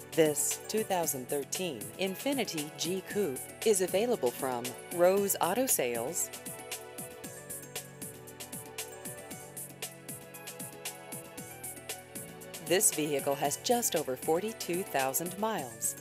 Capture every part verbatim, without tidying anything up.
This two thousand thirteen Infiniti G Coupe is available from Rose Auto Sales. This vehicle has just over forty-two thousand miles.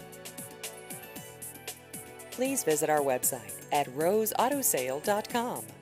Please visit our website at rose auto sale dot com.